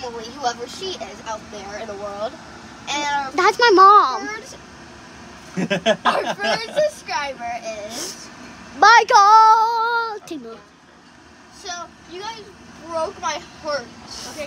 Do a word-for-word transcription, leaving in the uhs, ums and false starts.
Emily, whoever she is out there in the world. And our That's my mom. First, our first subscriber is Michael. Timo. So you guys broke my heart. Okay.